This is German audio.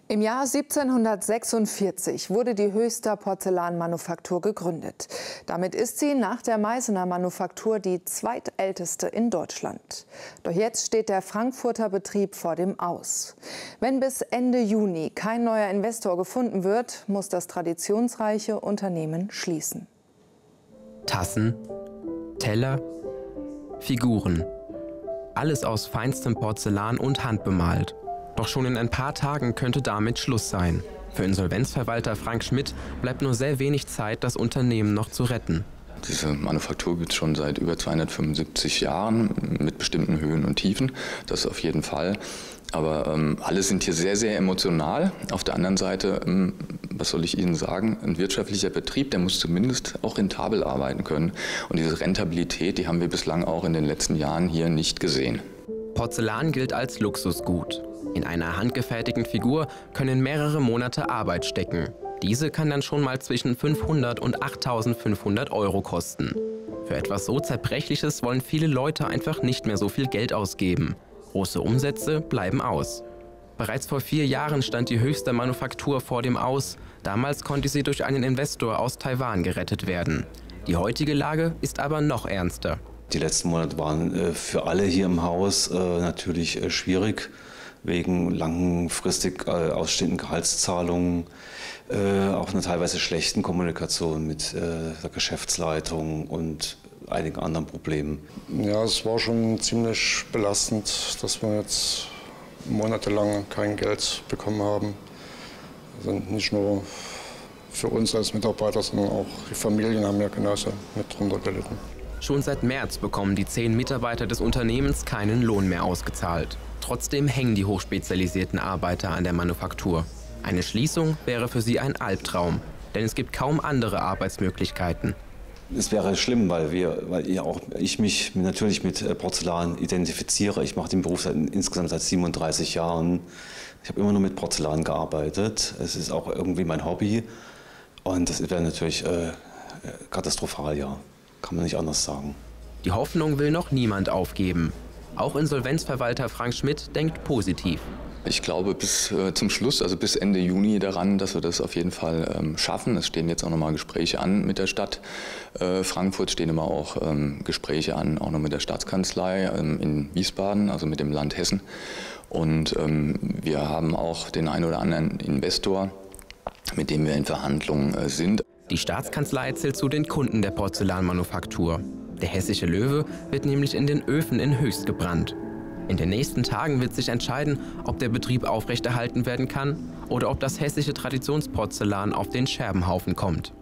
Im Jahr 1746 wurde die Höchster Porzellanmanufaktur gegründet. Damit ist sie nach der Meißener Manufaktur die zweitälteste in Deutschland. Doch jetzt steht der Frankfurter Betrieb vor dem Aus. Wenn bis Ende Juni kein neuer Investor gefunden wird, muss das traditionsreiche Unternehmen schließen. Tassen, Teller, Figuren. Alles aus feinstem Porzellan und handbemalt. Doch schon in ein paar Tagen könnte damit Schluss sein. Für Insolvenzverwalter Frank Schmidt bleibt nur sehr wenig Zeit, das Unternehmen noch zu retten. Diese Manufaktur gibt es schon seit über 275 Jahren mit bestimmten Höhen und Tiefen, das auf jeden Fall. Aber alle sind hier sehr, sehr emotional. Auf der anderen Seite, was soll ich Ihnen sagen, ein wirtschaftlicher Betrieb, der muss zumindest auch rentabel arbeiten können. Und diese Rentabilität, die haben wir bislang auch in den letzten Jahren hier nicht gesehen. Porzellan gilt als Luxusgut. In einer handgefertigten Figur können mehrere Monate Arbeit stecken. Diese kann dann schon mal zwischen 500 und 8.500 € kosten. Für etwas so Zerbrechliches wollen viele Leute einfach nicht mehr so viel Geld ausgeben. Große Umsätze bleiben aus. Bereits vor 4 Jahren stand die Höchster Manufaktur vor dem Aus. Damals konnte sie durch einen Investor aus Taiwan gerettet werden. Die heutige Lage ist aber noch ernster. Die letzten Monate waren für alle hier im Haus natürlich schwierig, wegen langfristig ausstehenden Gehaltszahlungen, auch einer teilweise schlechten Kommunikation mit der Geschäftsleitung und einigen anderen Problemen. Ja, es war schon ziemlich belastend, dass wir jetzt monatelang kein Geld bekommen haben. Also nicht nur für uns als Mitarbeiter, sondern auch die Familien haben ja genauso mit drunter gelitten. Schon seit März bekommen die 10 Mitarbeiter des Unternehmens keinen Lohn mehr ausgezahlt. Trotzdem hängen die hochspezialisierten Arbeiter an der Manufaktur. Eine Schließung wäre für sie ein Albtraum, denn es gibt kaum andere Arbeitsmöglichkeiten. Es wäre schlimm, weil ich mich natürlich mit Porzellan identifiziere. Ich mache den Beruf insgesamt seit 37 Jahren. Ich habe immer nur mit Porzellan gearbeitet. Es ist auch irgendwie mein Hobby. Und das wäre natürlich katastrophal, ja. Kann man nicht anders sagen. Die Hoffnung will noch niemand aufgeben. Auch Insolvenzverwalter Frank Schmidt denkt positiv. Ich glaube bis zum Schluss, also bis Ende Juni daran, dass wir das auf jeden Fall schaffen. Es stehen jetzt auch nochmal Gespräche an mit der Stadt Frankfurt, stehen immer auch Gespräche an, auch noch mit der Staatskanzlei in Wiesbaden, also mit dem Land Hessen. Und wir haben auch den einen oder anderen Investor, mit dem wir in Verhandlungen sind. Die Staatskanzlei zählt zu den Kunden der Porzellanmanufaktur. Der hessische Löwe wird nämlich in den Öfen in Höchst gebrannt. In den nächsten Tagen wird sich entscheiden, ob der Betrieb aufrechterhalten werden kann oder ob das hessische Traditionsporzellan auf den Scherbenhaufen kommt.